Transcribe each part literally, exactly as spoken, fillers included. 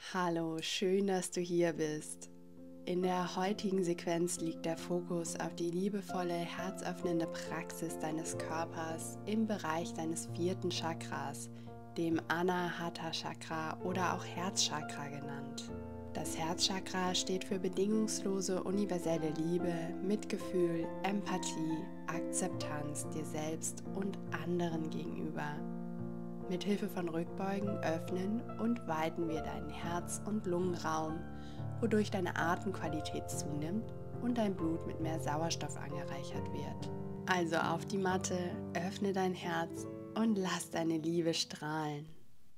Hallo, schön, dass du hier bist. In der heutigen Sequenz liegt der Fokus auf die liebevolle, herzöffnende Praxis deines Körpers im Bereich deines vierten Chakras, dem Anahata Chakra oder auch Herzchakra genannt. Das Herzchakra steht für bedingungslose, universelle Liebe, Mitgefühl, Empathie, Akzeptanz dir selbst und anderen gegenüber. Mit Hilfe von Rückbeugen öffnen und weiten wir deinen Herz- und Lungenraum, wodurch deine Atemqualität zunimmt und dein Blut mit mehr Sauerstoff angereichert wird. Also auf die Matte, öffne dein Herz und lass deine Liebe strahlen.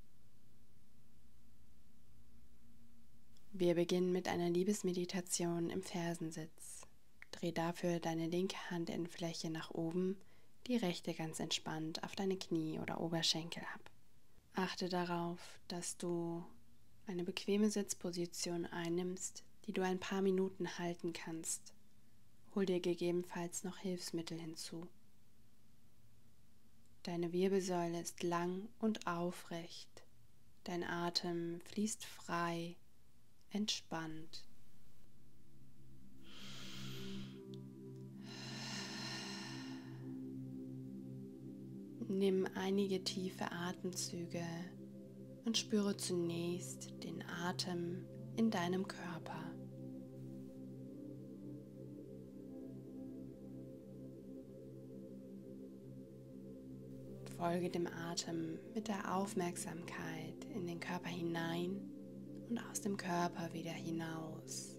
Wir beginnen mit einer Liebesmeditation im Fersensitz. Dreh dafür deine linke Handinnenfläche nach oben, die rechte ganz entspannt auf deine Knie oder Oberschenkel ab. Achte darauf, dass du eine bequeme Sitzposition einnimmst, die du ein paar Minuten halten kannst. Hol dir gegebenenfalls noch Hilfsmittel hinzu. Deine Wirbelsäule ist lang und aufrecht. Dein Atem fließt frei, entspannt. Nimm einige tiefe Atemzüge und spüre zunächst den Atem in deinem Körper. Folge dem Atem mit der Aufmerksamkeit in den Körper hinein und aus dem Körper wieder hinaus.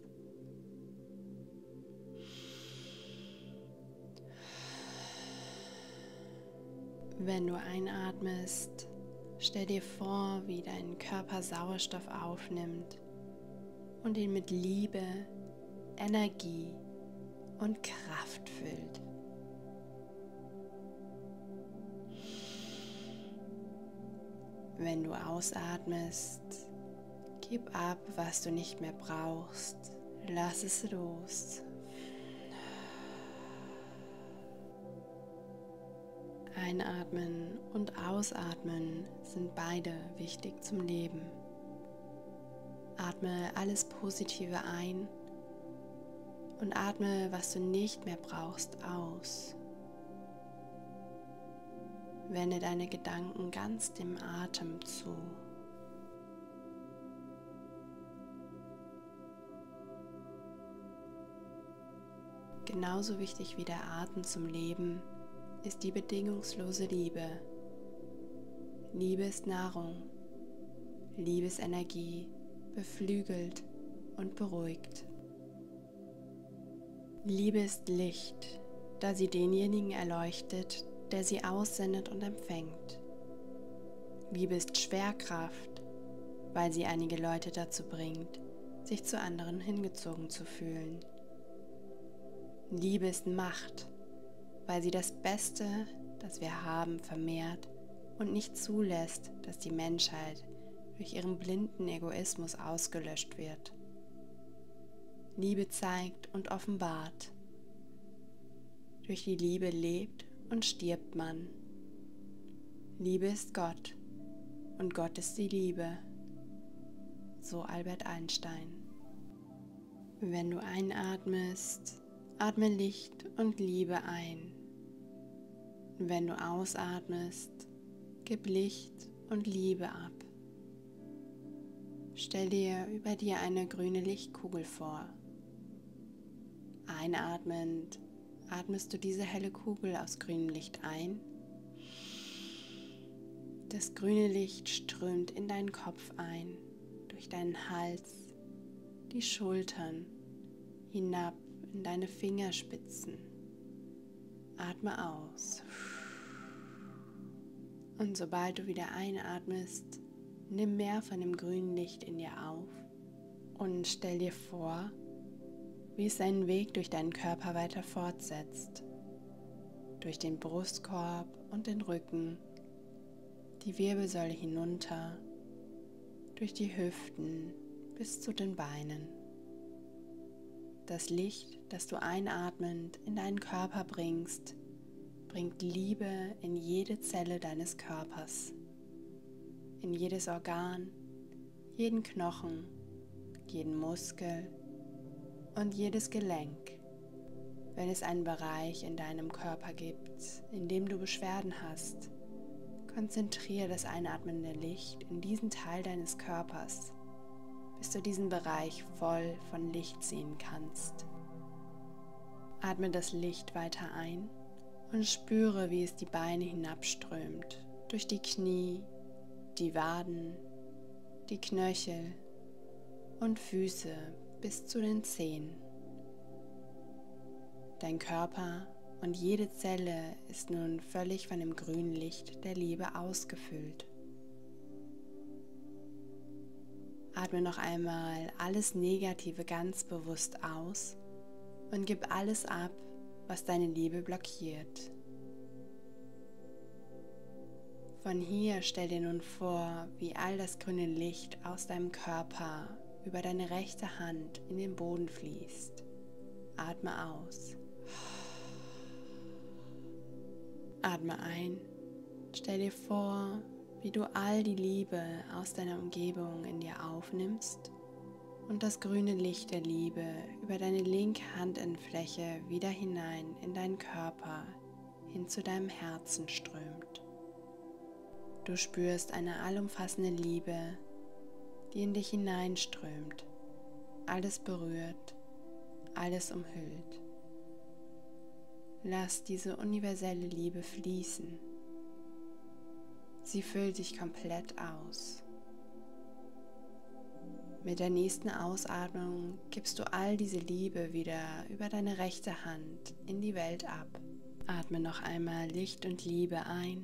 Wenn du einatmest, stell dir vor, wie dein Körper Sauerstoff aufnimmt und ihn mit Liebe, Energie und Kraft füllt. Wenn du ausatmest, gib ab, was du nicht mehr brauchst. Lass es los. Einatmen und Ausatmen sind beide wichtig zum Leben. Atme alles Positive ein und atme, was du nicht mehr brauchst, aus. Wende deine Gedanken ganz dem Atem zu. Genauso wichtig wie der Atem zum Leben ist die bedingungslose Liebe. Liebe ist Nahrung. Liebe ist Energie, beflügelt und beruhigt. Liebe ist Licht, da sie denjenigen erleuchtet, der sie aussendet und empfängt. Liebe ist Schwerkraft, weil sie einige Leute dazu bringt, sich zu anderen hingezogen zu fühlen. Liebe ist Macht, weil sie das Beste, das wir haben, vermehrt und nicht zulässt, dass die Menschheit durch ihren blinden Egoismus ausgelöscht wird. Liebe zeigt und offenbart. Durch die Liebe lebt und stirbt man. Liebe ist Gott und Gott ist die Liebe. So Albert Einstein. Wenn du einatmest, atme Licht und Liebe ein. Wenn du ausatmest, gib Licht und Liebe ab. Stell dir über dir eine grüne Lichtkugel vor. Einatmend atmest du diese helle Kugel aus grünem Licht ein. Das grüne Licht strömt in deinen Kopf ein, durch deinen Hals, die Schultern, hinab in deine Fingerspitzen. Atme aus. Und sobald du wieder einatmest, nimm mehr von dem grünen Licht in dir auf und stell dir vor, wie es seinen Weg durch deinen Körper weiter fortsetzt, durch den Brustkorb und den Rücken, die Wirbelsäule hinunter, durch die Hüften bis zu den Beinen. Das Licht, das du einatmend in deinen Körper bringst, bringt Liebe in jede Zelle deines Körpers, in jedes Organ, jeden Knochen, jeden Muskel und jedes Gelenk. Wenn es einen Bereich in deinem Körper gibt, in dem du Beschwerden hast, konzentriere das einatmende Licht in diesen Teil deines Körpers, bis du diesen Bereich voll von Licht sehen kannst. Atme das Licht weiter ein und spüre, wie es die Beine hinabströmt, durch die Knie, die Waden, die Knöchel und Füße bis zu den Zehen. Dein Körper und jede Zelle ist nun völlig von dem grünen Licht der Liebe ausgefüllt. Atme noch einmal alles Negative ganz bewusst aus und gib alles ab, was deine Liebe blockiert. Von hier stell dir nun vor, wie all das grüne Licht aus deinem Körper über deine rechte Hand in den Boden fließt. Atme aus. Atme ein. Stell dir vor, wie du all die Liebe aus deiner Umgebung in dir aufnimmst und das grüne Licht der Liebe über deine linke Handinnenfläche wieder hinein in deinen Körper, hin zu deinem Herzen strömt. Du spürst eine allumfassende Liebe, die in dich hineinströmt, alles berührt, alles umhüllt. Lass diese universelle Liebe fließen. Sie füllt dich komplett aus. Mit der nächsten Ausatmung gibst du all diese Liebe wieder über deine rechte Hand in die Welt ab. Atme noch einmal Licht und Liebe ein.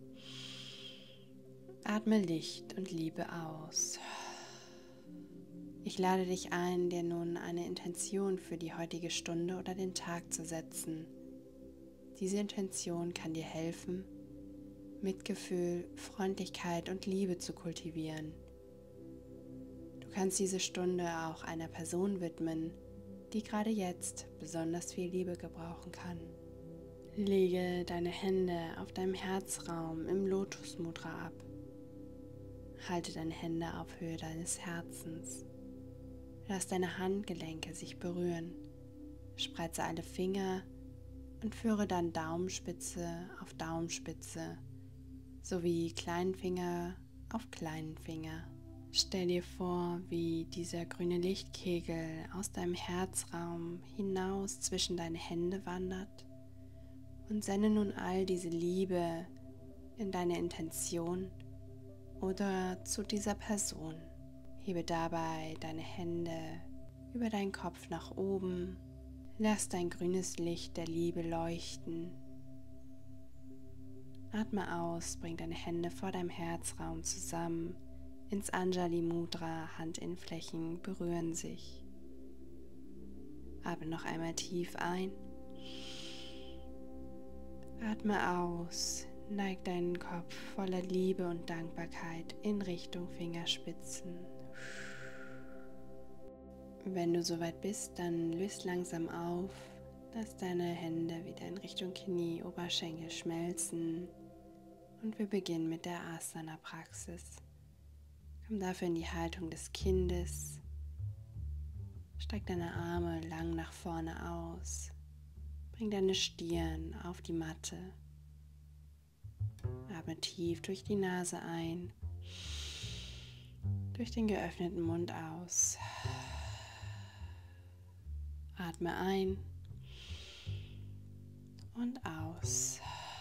Atme Licht und Liebe aus. Ich lade dich ein, dir nun eine Intention für die heutige Stunde oder den Tag zu setzen. Diese Intention kann dir helfen, Mitgefühl, Freundlichkeit und Liebe zu kultivieren. Du kannst diese Stunde auch einer Person widmen, die gerade jetzt besonders viel Liebe gebrauchen kann. Lege deine Hände auf deinem Herzraum im Lotus Mudra ab. Halte deine Hände auf Höhe deines Herzens. Lass deine Handgelenke sich berühren. Spreize alle Finger und führe dann Daumenspitze auf Daumenspitze sowie kleinen Finger auf kleinen Finger. Stell dir vor, wie dieser grüne Lichtkegel aus deinem Herzraum hinaus zwischen deine Hände wandert und sende nun all diese Liebe in deine Intention oder zu dieser Person. Hebe dabei deine Hände über deinen Kopf nach oben. Lass dein grünes Licht der Liebe leuchten. Atme aus, bring deine Hände vor deinem Herzraum zusammen. Ins Anjali Mudra, Handinnenflächen berühren sich. Atme noch einmal tief ein. Atme aus, neig deinen Kopf voller Liebe und Dankbarkeit in Richtung Fingerspitzen. Wenn du soweit bist, dann löst langsam auf, lass deine Hände wieder in Richtung Knie, Oberschenkel schmelzen und wir beginnen mit der Asana-Praxis. Komm dafür in die Haltung des Kindes, streck deine Arme lang nach vorne aus, bring deine Stirn auf die Matte, atme tief durch die Nase ein, durch den geöffneten Mund aus. Atme ein und aus.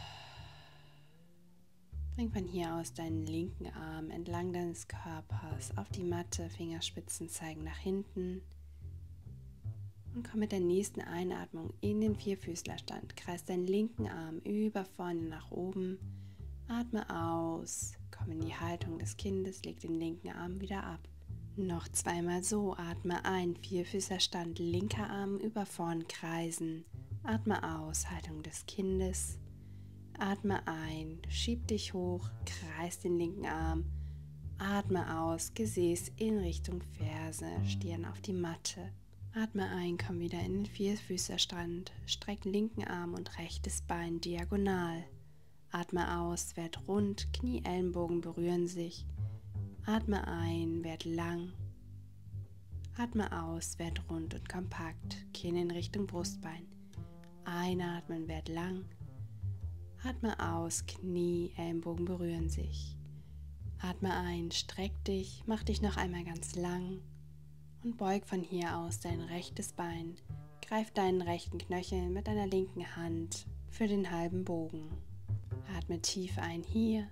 Bring von hier aus deinen linken Arm entlang deines Körpers auf die Matte, Fingerspitzen zeigen nach hinten und komm mit der nächsten Einatmung in den Vierfüßlerstand. Kreis deinen linken Arm über vorne nach oben, atme aus, komm in die Haltung des Kindes, leg den linken Arm wieder ab. Noch zweimal so, atme ein, Vierfüßlerstand, linker Arm über vorn kreisen, atme aus, Haltung des Kindes, atme ein, schieb dich hoch, kreis den linken Arm, atme aus, Gesäß in Richtung Ferse, Stirn auf die Matte, atme ein, komm wieder in den Vierfüßlerstand, streck linken Arm und rechtes Bein diagonal, atme aus, werd rund, Knie, Ellenbogen berühren sich, Atme ein, werd lang. Atme aus, werd rund und kompakt, Kinn in Richtung Brustbein. Einatmen, werd lang. Atme aus, Knie, Ellenbogen berühren sich. Atme ein, streck dich, mach dich noch einmal ganz lang und beug von hier aus dein rechtes Bein. Greif deinen rechten Knöchel mit deiner linken Hand für den halben Bogen. Atme tief ein hier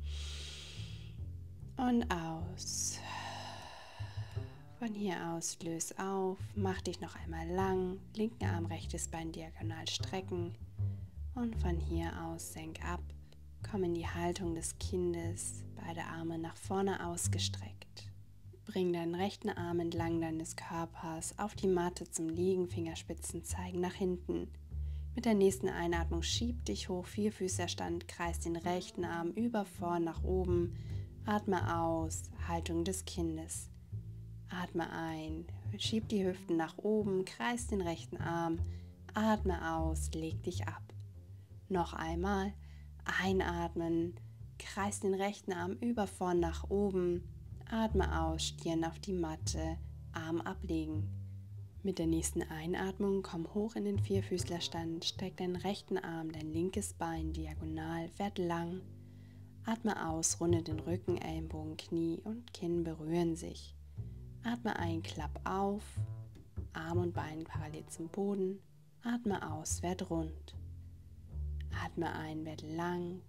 und aus. Von hier aus löse auf, mach dich noch einmal lang, linken Arm, rechtes Bein diagonal strecken und von hier aus senk ab, komm in die Haltung des Kindes, beide Arme nach vorne ausgestreckt. Bring deinen rechten Arm entlang deines Körpers auf die Matte zum Liegen, Fingerspitzen zeigen nach hinten. Mit der nächsten Einatmung schieb dich hoch, Vierfüßlerstand, kreis den rechten Arm über vorn nach oben, atme aus, Haltung des Kindes. Atme ein, schieb die Hüften nach oben, kreis den rechten Arm, atme aus, leg dich ab. Noch einmal, einatmen, kreis den rechten Arm über vorn nach oben, atme aus, Stirn auf die Matte, Arm ablegen. Mit der nächsten Einatmung komm hoch in den Vierfüßlerstand, streck deinen rechten Arm, dein linkes Bein diagonal, werd lang, atme aus, runde den Rücken, Ellenbogen, Knie und Kinn berühren sich. Atme ein, klapp auf, Arm und Bein parallel zum Boden, atme aus, werd rund. Atme ein, werd lang,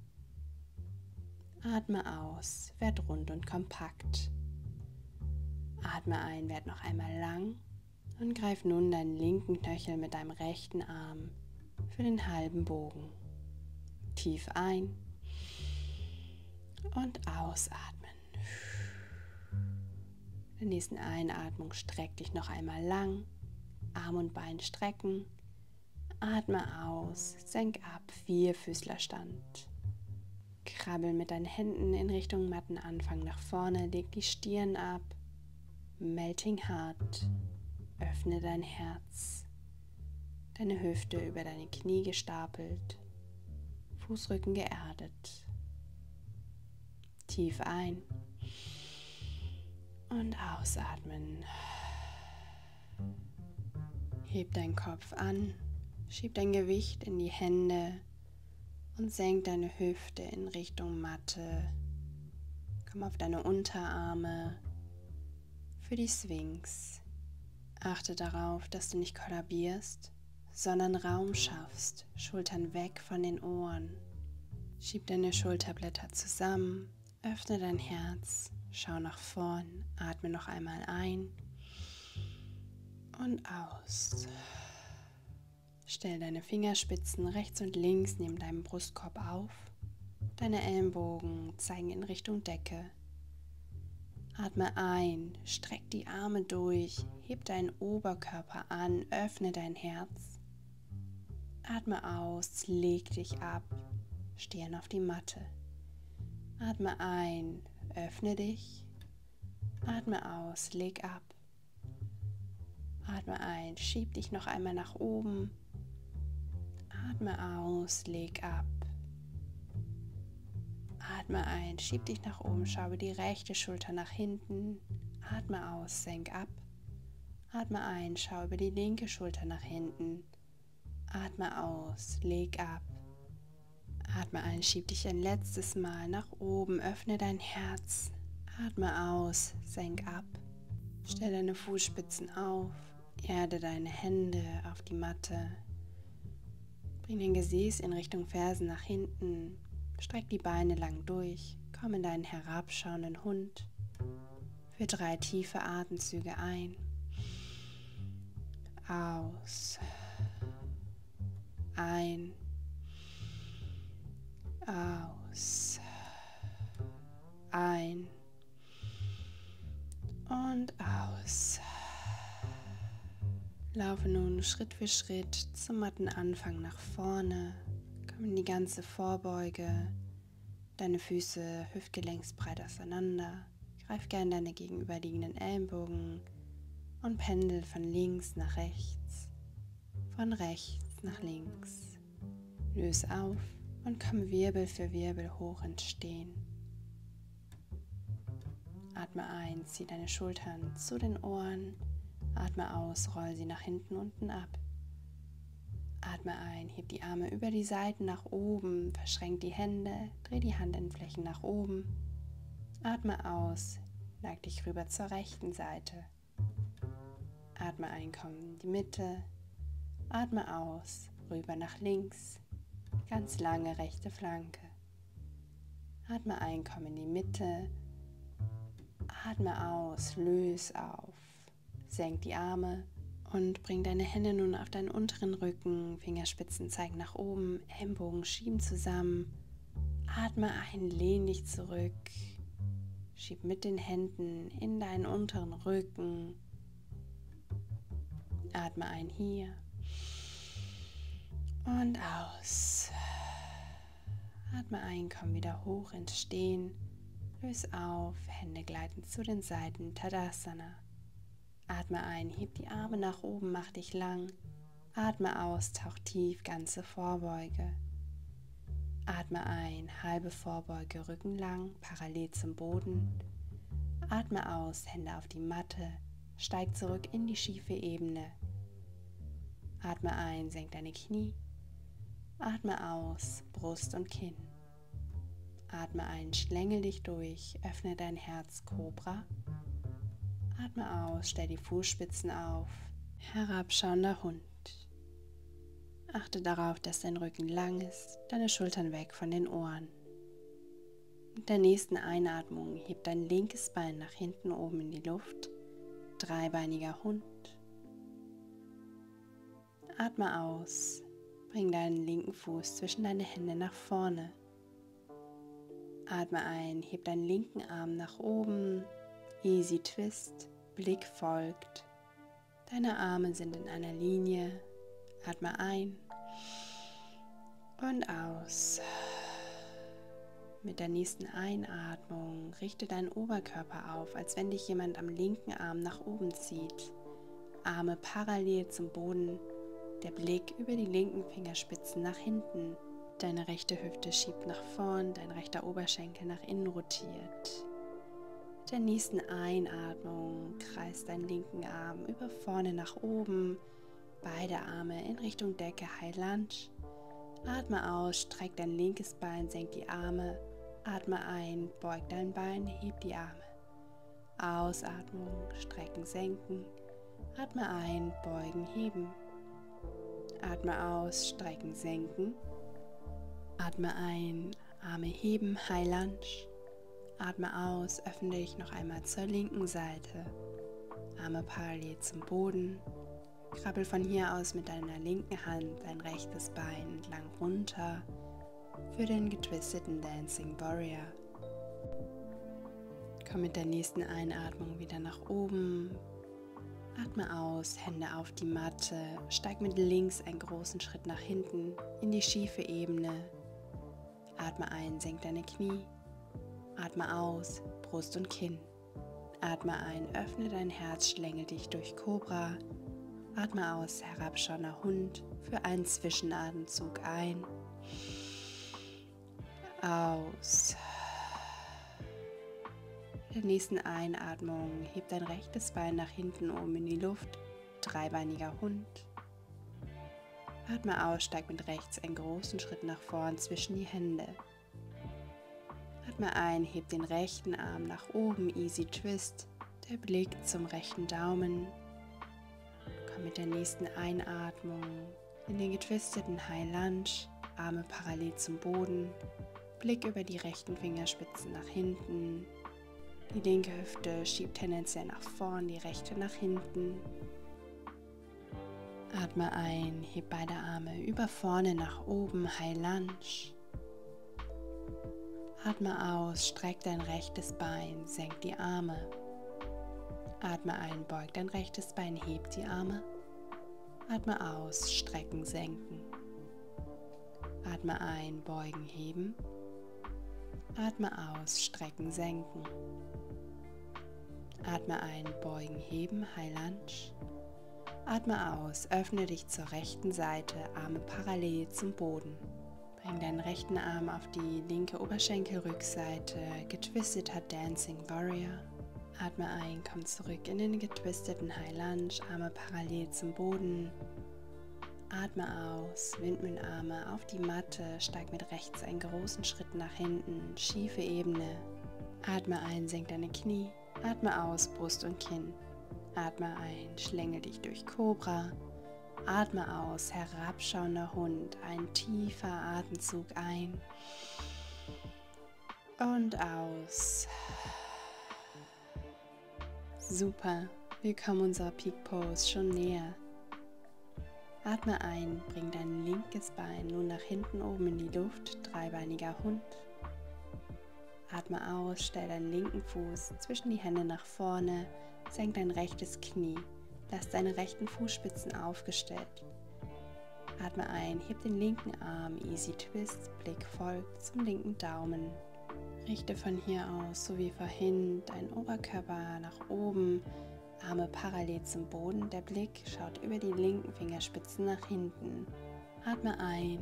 atme aus, werd rund und kompakt. Atme ein, werd noch einmal lang und greif nun deinen linken Knöchel mit deinem rechten Arm für den halben Bogen. Tief ein und ausatmen. In der nächsten Einatmung streck dich noch einmal lang, Arm und Bein strecken, atme aus, senk ab, Vierfüßlerstand. Krabbel mit deinen Händen in Richtung Mattenanfang nach vorne, leg die Stirn ab, Melting Heart, öffne dein Herz, deine Hüfte über deine Knie gestapelt, Fußrücken geerdet. Tief ein und ausatmen. Heb deinen Kopf an, schieb dein Gewicht in die Hände und senk deine Hüfte in Richtung Matte. Komm auf deine Unterarme für die Sphinx. Achte darauf, dass du nicht kollabierst, sondern Raum schaffst, Schultern weg von den Ohren. Schieb deine Schulterblätter zusammen, öffne dein Herz, schau nach vorn, atme noch einmal ein und aus. Stell deine Fingerspitzen rechts und links neben deinem Brustkorb auf. Deine Ellenbogen zeigen in Richtung Decke. Atme ein, streck die Arme durch, heb deinen Oberkörper an, öffne dein Herz. Atme aus, leg dich ab, Stirn auf die Matte. Atme ein, öffne dich. Atme aus, leg ab. Atme ein, schieb dich noch einmal nach oben. Atme aus, leg ab. Atme ein, schieb dich nach oben, schau über die rechte Schulter nach hinten. Atme aus, senk ab. Atme ein, schau über die linke Schulter nach hinten. Atme aus, leg ab. Atme ein, schieb dich ein letztes Mal nach oben, öffne dein Herz. Atme aus, senk ab. Stell deine Fußspitzen auf, erde deine Hände auf die Matte. Bring dein Gesäß in Richtung Fersen nach hinten. Streck die Beine lang durch, komm in deinen herabschauenden Hund. Für drei tiefe Atemzüge ein. Aus. Ein. Aus. Ein. Und aus. Laufe nun Schritt für Schritt zum Mattenanfang nach vorne. Komm in die ganze Vorbeuge. Deine Füße hüftgelenksbreit auseinander. Greif gern deine gegenüberliegenden Ellenbogen und pendel von links nach rechts, von rechts nach links. Löse auf und komm Wirbel für Wirbel hoch ins Stehen. Atme ein, zieh deine Schultern zu den Ohren. Atme aus, roll sie nach hinten, unten ab. Atme ein, heb die Arme über die Seiten nach oben, verschränk die Hände, dreh die Handinnenflächen nach oben. Atme aus, neig dich rüber zur rechten Seite. Atme ein, komm in die Mitte. Atme aus, rüber nach links, ganz lange rechte Flanke. Atme ein, komm in die Mitte. Atme aus, löse auf, senk die Arme und bring deine Hände nun auf deinen unteren Rücken. Fingerspitzen zeigen nach oben, Ellenbogen schieben zusammen. Atme ein, lehn dich zurück. Schieb mit den Händen in deinen unteren Rücken. Atme ein hier und aus. Atme ein, komm wieder hoch ins Stehen. Löse auf, Hände gleiten zu den Seiten, Tadasana. Atme ein, heb die Arme nach oben, mach dich lang. Atme aus, tauch tief, ganze Vorbeuge. Atme ein, halbe Vorbeuge, Rücken lang, parallel zum Boden. Atme aus, Hände auf die Matte, steig zurück in die schiefe Ebene. Atme ein, senk deine Knie. Atme aus, Brust und Kinn. Atme ein, schlängel dich durch, öffne dein Herz, Kobra. Atme aus, stell die Fußspitzen auf, herabschauender Hund. Achte darauf, dass dein Rücken lang ist, deine Schultern weg von den Ohren. Mit der nächsten Einatmung heb dein linkes Bein nach hinten oben in die Luft, dreibeiniger Hund. Atme aus, bring deinen linken Fuß zwischen deine Hände nach vorne. Atme ein, heb deinen linken Arm nach oben, Easy Twist, Blick folgt. Deine Arme sind in einer Linie. Atme ein und aus. Mit der nächsten Einatmung richte deinen Oberkörper auf, als wenn dich jemand am linken Arm nach oben zieht. Arme parallel zum Boden, der Blick über die linken Fingerspitzen nach hinten. Deine rechte Hüfte schiebt nach vorn, dein rechter Oberschenkel nach innen rotiert. Mit der nächsten Einatmung kreist deinen linken Arm über vorne nach oben, beide Arme in Richtung Decke, High Lunge. Atme aus, streck dein linkes Bein, senk die Arme. Atme ein, beug dein Bein, heb die Arme. Ausatmung, strecken, senken. Atme ein, beugen, heben. Atme aus, strecken, senken. Atme ein, Arme heben, High Lunge. Atme aus, öffne dich noch einmal zur linken Seite. Arme parallel zum Boden. Krabbel von hier aus mit deiner linken Hand dein rechtes Bein entlang runter für den getwisteten Dancing Warrior. Komm mit der nächsten Einatmung wieder nach oben. Atme aus, Hände auf die Matte. Steig mit links einen großen Schritt nach hinten in die schiefe Ebene. Atme ein, senk deine Knie. Atme aus, Brust und Kinn. Atme ein, öffne dein Herz, schlängel dich durch Kobra. Atme aus, herabschauender Hund für einen Zwischenatemzug ein. Aus. Mit der nächsten Einatmung heb dein rechtes Bein nach hinten oben in die Luft, dreibeiniger Hund. Atme aus, steig mit rechts einen großen Schritt nach vorn zwischen die Hände. Atme ein, heb den rechten Arm nach oben, Easy Twist, der Blick zum rechten Daumen. Komm mit der nächsten Einatmung in den getwisteten High Lunge, Arme parallel zum Boden, Blick über die rechten Fingerspitzen nach hinten. Die linke Hüfte schiebt tendenziell nach vorn, die rechte nach hinten. Atme ein, heb beide Arme über vorne nach oben, High Lunge. Atme aus, streck dein rechtes Bein, senk die Arme. Atme ein, beug dein rechtes Bein, heb die Arme. Atme aus, strecken, senken. Atme ein, beugen, heben. Atme aus, strecken, senken. Atme ein, beugen, heben, High Lunge. Atme aus, öffne dich zur rechten Seite, Arme parallel zum Boden. Bring deinen rechten Arm auf die linke Oberschenkelrückseite, getwisteter Dancing Warrior. Atme ein, komm zurück in den getwisteten High Lunge, Arme parallel zum Boden. Atme aus, Windmühlenarme auf die Matte, steig mit rechts einen großen Schritt nach hinten, schiefe Ebene. Atme ein, senk deine Knie. Atme aus, Brust und Kinn. Atme ein, schlängel dich durch Cobra. Atme aus, herabschauender Hund, ein tiefer Atemzug ein und aus. Super, wir kommen unserer Peak Pose schon näher. Atme ein, bring dein linkes Bein nun nach hinten oben in die Luft, dreibeiniger Hund. Atme aus, stell deinen linken Fuß zwischen die Hände nach vorne, senk dein rechtes Knie, lass deine rechten Fußspitzen aufgestellt. Atme ein, heb den linken Arm, Easy Twist, Blick folgt zum linken Daumen. Richte von hier aus, so wie vorhin, deinen Oberkörper nach oben, Arme parallel zum Boden, der Blick schaut über die linken Fingerspitzen nach hinten. Atme ein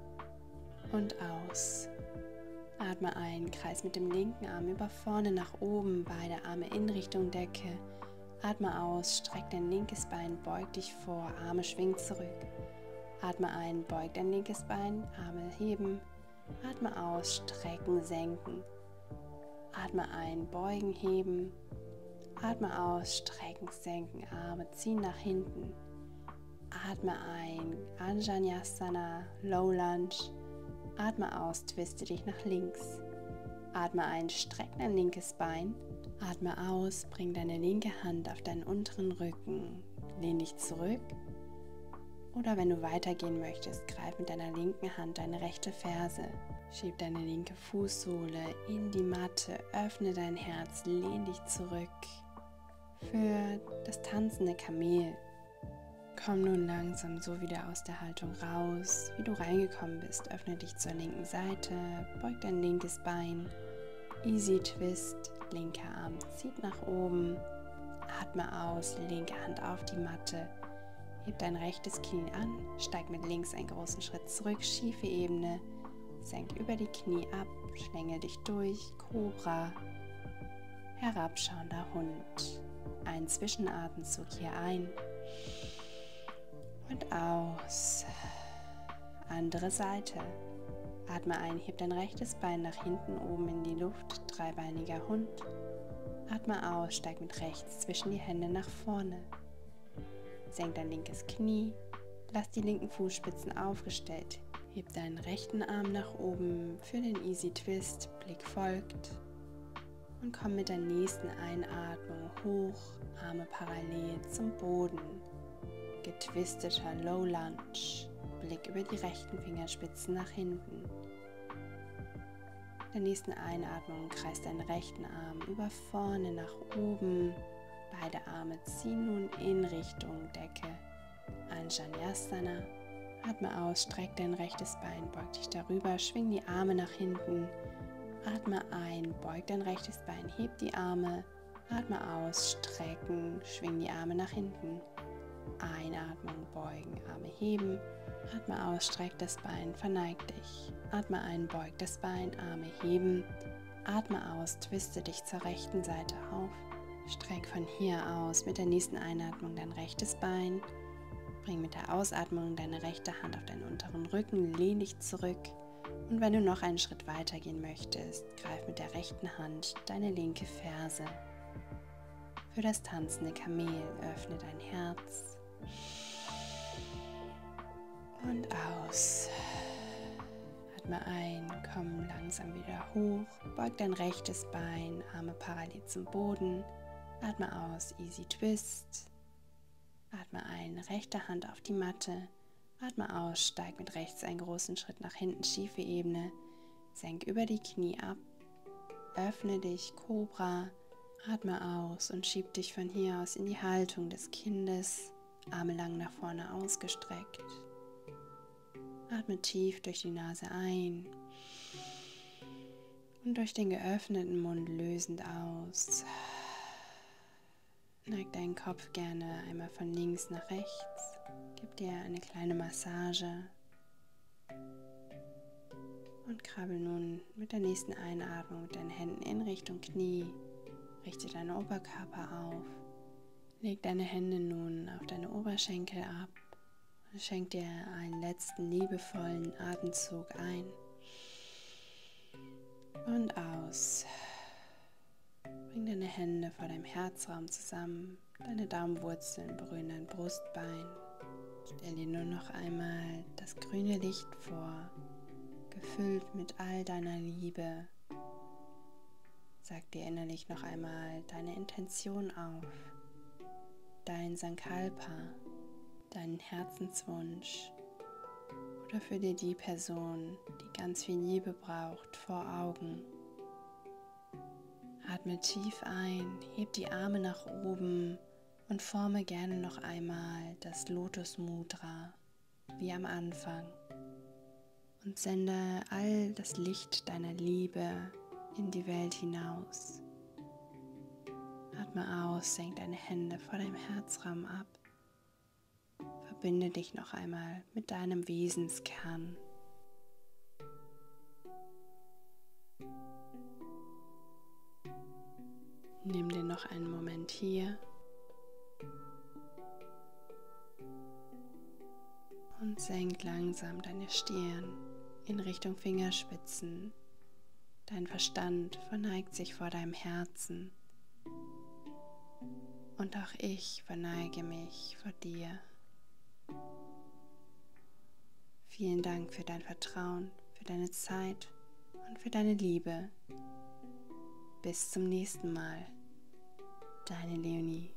und aus. Atme ein, kreis mit dem linken Arm über vorne nach oben, beide Arme in Richtung Decke. Atme aus, streck dein linkes Bein, beug dich vor, Arme schwingen zurück. Atme ein, beug dein linkes Bein, Arme heben. Atme aus, strecken, senken. Atme ein, beugen, heben. Atme aus, strecken, senken, Arme ziehen nach hinten. Atme ein, Anjaneyasana, Low Lunge. Atme aus, twiste dich nach links. Atme ein, streck dein linkes Bein. Atme aus, bring deine linke Hand auf deinen unteren Rücken. Lehn dich zurück. Oder wenn du weitergehen möchtest, greif mit deiner linken Hand deine rechte Ferse. Schieb deine linke Fußsohle in die Matte, öffne dein Herz, lehn dich zurück für das tanzende Kamel. Komm nun langsam so wieder aus der Haltung raus, wie du reingekommen bist. Öffne dich zur linken Seite, beug dein linkes Bein, Easy Twist, linker Arm zieht nach oben, atme aus, linke Hand auf die Matte, heb dein rechtes Knie an, steig mit links einen großen Schritt zurück, schiefe Ebene, senk über die Knie ab, schlängel dich durch, Cobra, herabschauender Hund. Ein Zwischenatemzug hier ein und aus. Andere Seite. Atme ein, heb dein rechtes Bein nach hinten oben in die Luft, dreibeiniger Hund. Atme aus, steig mit rechts zwischen die Hände nach vorne. Senk dein linkes Knie, lass die linken Fußspitzen aufgestellt. Heb deinen rechten Arm nach oben für den Easy Twist, Blick folgt. Und komm mit der nächsten Einatmung hoch, Arme parallel zum Boden. Getwisteter Low Lunge, Blick über die rechten Fingerspitzen nach hinten. In der nächsten Einatmung kreis deinen rechten Arm über vorne nach oben. Beide Arme ziehen nun in Richtung Decke. Anjaneyasana. Atme aus, streck dein rechtes Bein, beug dich darüber, schwing die Arme nach hinten. Atme ein, beug dein rechtes Bein, heb die Arme. Atme aus, strecken, schwing die Arme nach hinten. Einatmung, beugen, Arme heben. Atme aus, streck das Bein, verneig dich. Atme ein, beug das Bein, Arme heben. Atme aus, twiste dich zur rechten Seite auf. Streck von hier aus mit der nächsten Einatmung dein rechtes Bein. Bring mit der Ausatmung deine rechte Hand auf deinen unteren Rücken, lehn dich zurück. Und wenn du noch einen Schritt weiter gehen möchtest, greif mit der rechten Hand deine linke Ferse. Für das tanzende Kamel öffne dein Herz. Und aus. Atme ein, komm langsam wieder hoch, beug dein rechtes Bein, Arme parallel zum Boden. Atme aus, Easy Twist. Atme ein, rechte Hand auf die Matte. Atme aus, steig mit rechts einen großen Schritt nach hinten, schiefe Ebene. Senk über die Knie ab. Öffne dich, Cobra. Atme aus und schieb dich von hier aus in die Haltung des Kindes. Arme lang nach vorne ausgestreckt. Atme tief durch die Nase ein und durch den geöffneten Mund lösend aus. Neig deinen Kopf gerne einmal von links nach rechts. Gib dir eine kleine Massage und krabbel nun mit der nächsten Einatmung mit deinen Händen in Richtung Knie Richte deinen Oberkörper auf. Leg deine Hände nun auf deine Oberschenkel ab und schenk dir einen letzten liebevollen Atemzug ein und aus. Bring deine Hände vor deinem Herzraum zusammen. Deine Daumenwurzeln berühren dein Brustbein. Stell dir nur noch einmal das grüne Licht vor, gefüllt mit all deiner Liebe. Sag dir innerlich noch einmal deine Intention auf, dein Sankalpa, deinen Herzenswunsch oder für dir die Person, die ganz viel Liebe braucht, vor Augen. Atme tief ein, heb die Arme nach oben und forme gerne noch einmal das Lotus Mudra wie am Anfang und sende all das Licht deiner Liebe in die Welt hinaus. Atme aus, senk deine Hände vor deinem Herzraum ab. Verbinde dich noch einmal mit deinem Wesenskern. Nimm dir noch einen Moment hier und senk langsam deine Stirn in Richtung Fingerspitzen. Dein Verstand verneigt sich vor deinem Herzen und auch ich verneige mich vor dir. Vielen Dank für dein Vertrauen, für deine Zeit und für deine Liebe. Bis zum nächsten Mal. Deine Leonie.